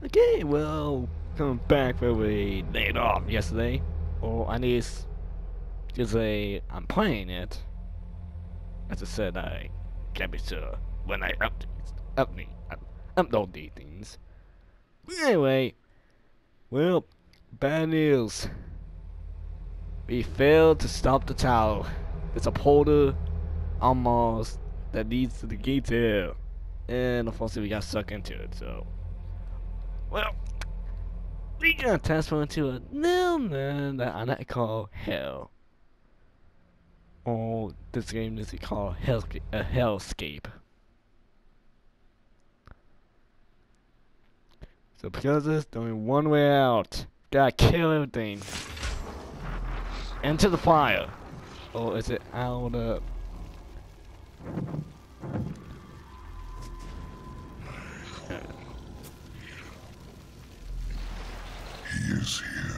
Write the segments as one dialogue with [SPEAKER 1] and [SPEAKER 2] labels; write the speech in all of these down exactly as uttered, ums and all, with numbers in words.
[SPEAKER 1] Okay, well, coming back where we laid off yesterday, or at least to say I'm playing it. As I said, I can't be sure when I update, update, up, upload these things. But anyway, well, bad news. We failed to stop the tower. There's a portal almost that leads to the gate here, and unfortunately we got stuck into it. So, well. We gonna transfer into a new land that I like call Hell. Or this game is called Hell a Hellscape. So because there's only one way out. Gotta kill everything. Into the fire. Or is it out of
[SPEAKER 2] He is here.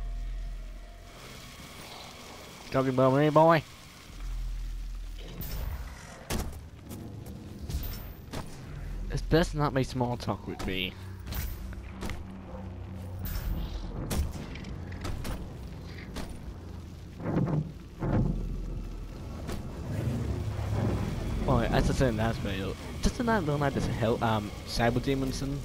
[SPEAKER 1] talking about me, boy? It's best not make small talk with me. Oh, as I said in last video, doesn't that look like this hell um cyber demonson?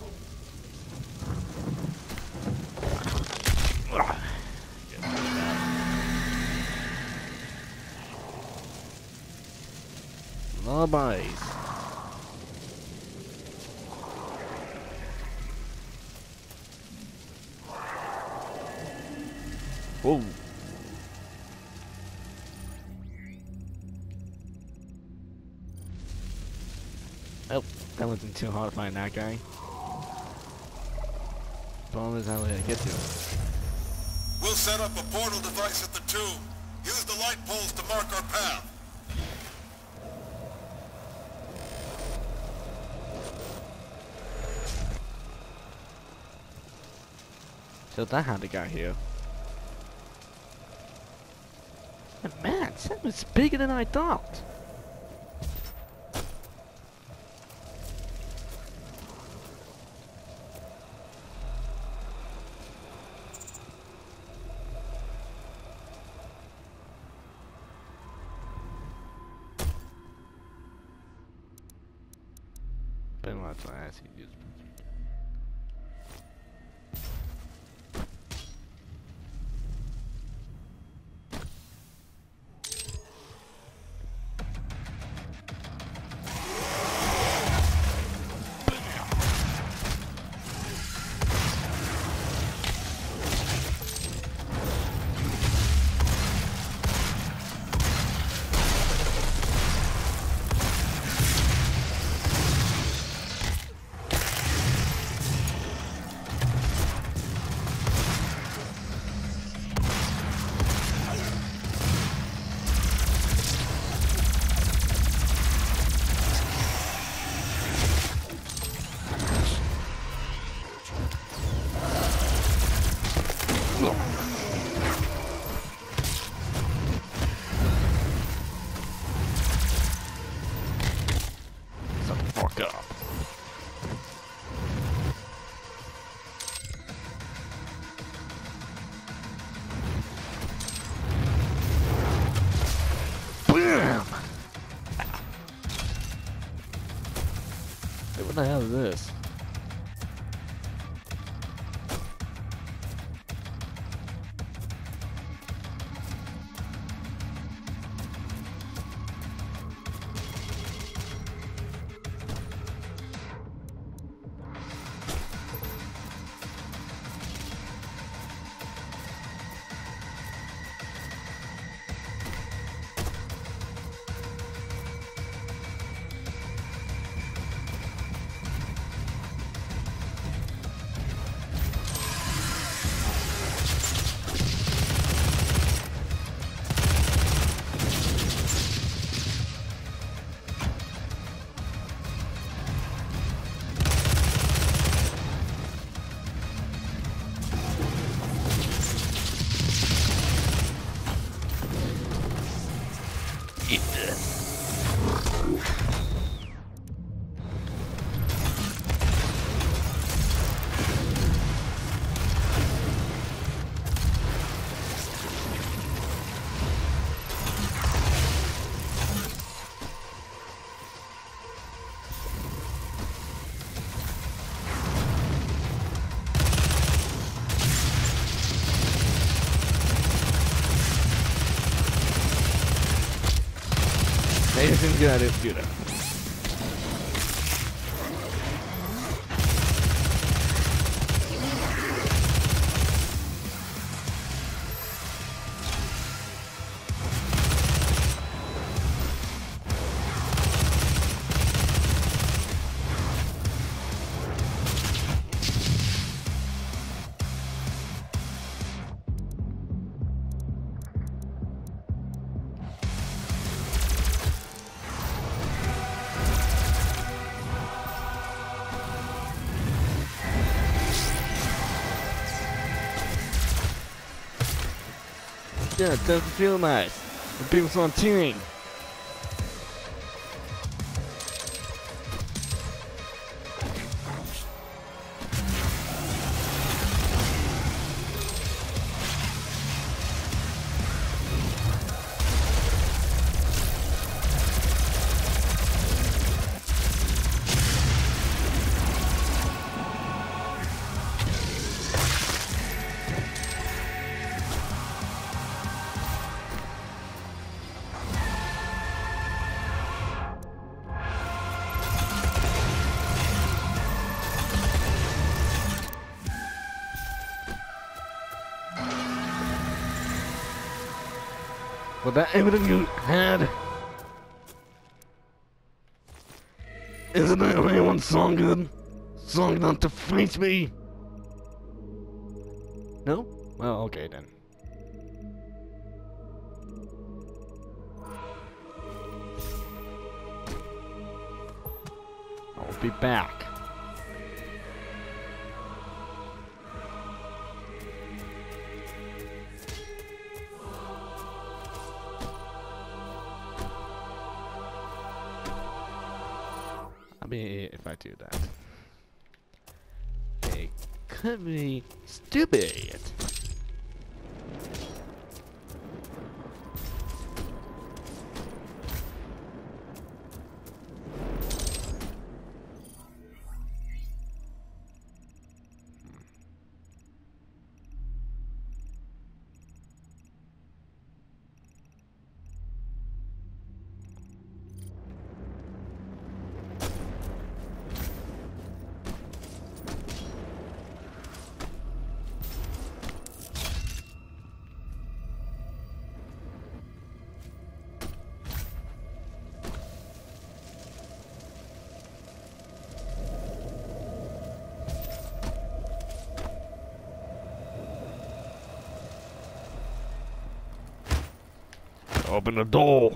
[SPEAKER 1] Lullabies. Whoa. Oh, that wasn't too hard to find that guy. Problem is how did I get to him?
[SPEAKER 3] We'll set up a portal device at the tomb. Use the light poles to mark our path.
[SPEAKER 1] So that how they got here. And man, that was bigger than I thought. Been lots of ass he used. anything good at do that. Yeah, it doesn't feel nice. The people's on tearing. Well, that evidence you had isn't that anyone's song good? Song enough to face me? No? Well, okay then. I'll be back. Me if I do that. It could be stupid. Open the door.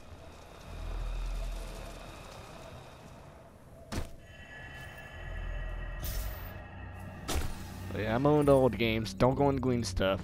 [SPEAKER 1] Yeah, I'm on the old games. Don't go on the green stuff.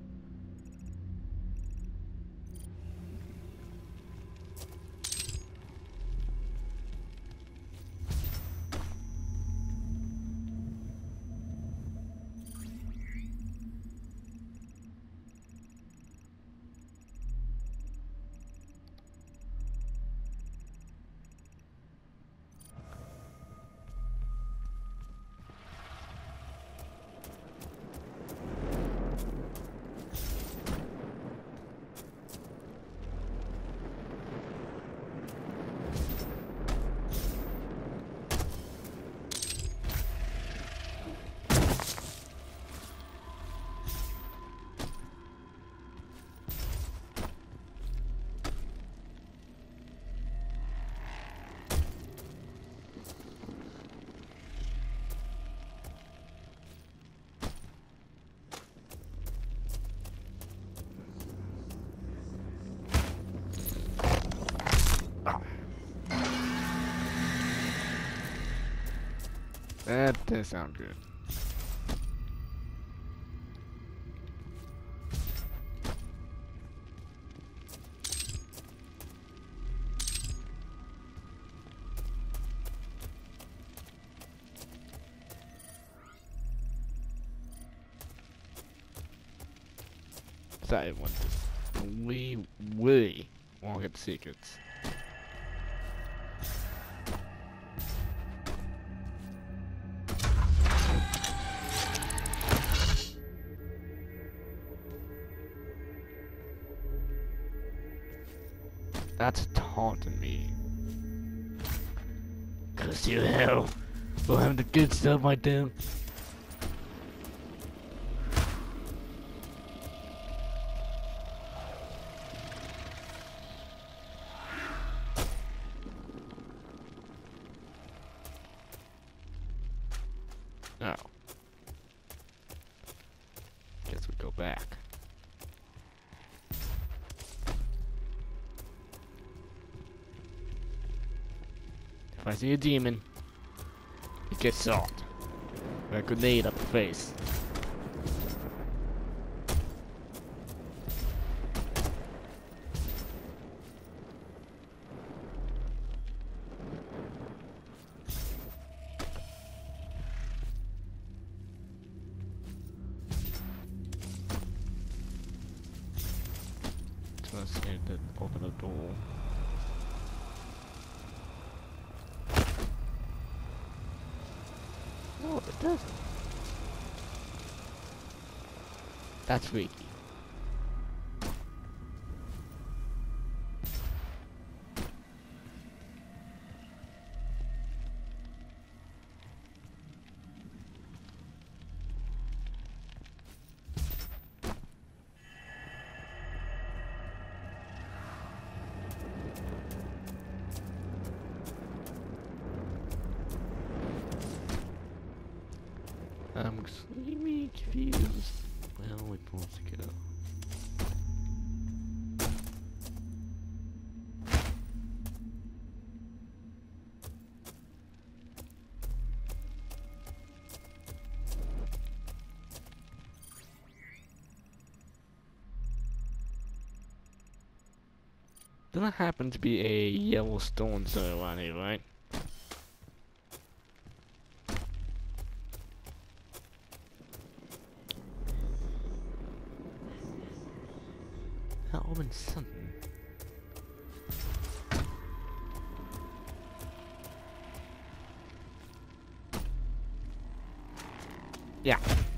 [SPEAKER 1] That does sound good. So I want this. We, we won't get secrets. That's haunting me. Cause you hell will have the good stuff I do. Oh. Guess we go back. If I see a demon, it gets shot. With a grenade up the face. Let's see to open the door. Oh, it doesn't. That's freaky. I'm extremely confused. Where are we supposed to go? Doesn't happen to be a yellow stone somewhere around here, right? That opens something. Yeah.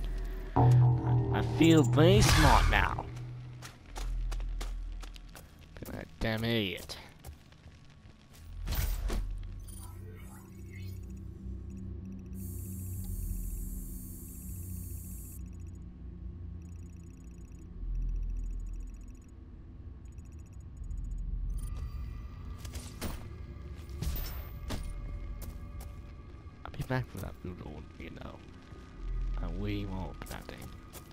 [SPEAKER 1] I feel very smart now. That damn idiot. Back for that blue door, you know. And we won't open that thing.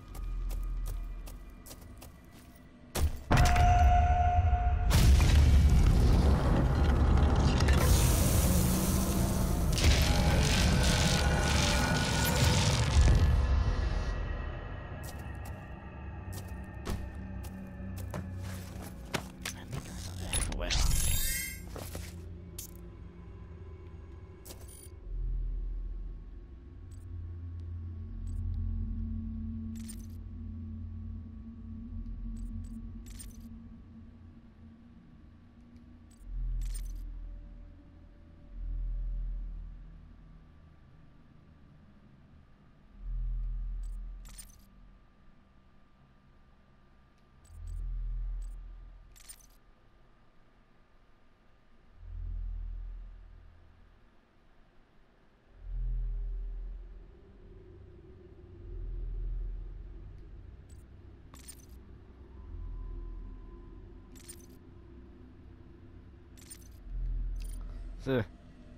[SPEAKER 1] So. I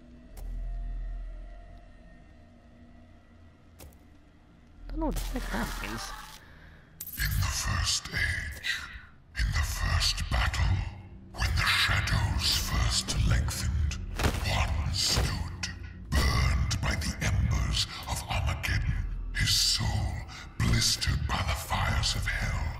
[SPEAKER 1] don't know what the heck that means.
[SPEAKER 2] In the first age, in the first battle, when the shadows first lengthened, one stood, burned by the embers of Armageddon, his soul blistered by the fires of hell.